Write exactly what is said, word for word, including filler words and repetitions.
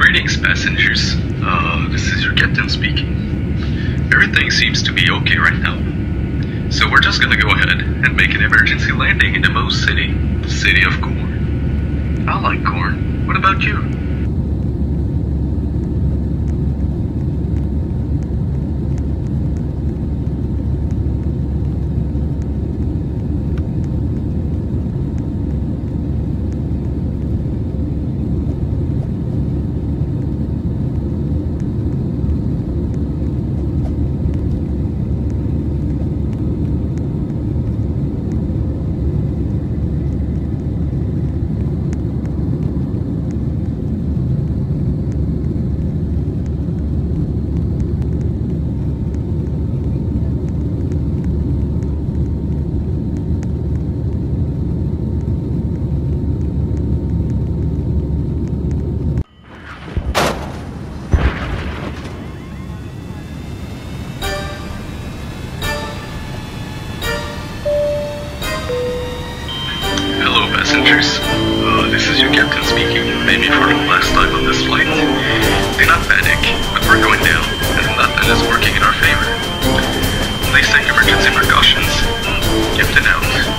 Greetings, passengers. Uh, this is your captain speaking. Everything seems to be okay right now. So we're just gonna go ahead and make an emergency landing in the Moose City, the city of corn. I like corn. What about you? Passengers, uh, this is your captain speaking, maybe for the last time on this flight. Do not panic, but we're going down, and nothing is working in our favor. Please take emergency precautions. Captain out.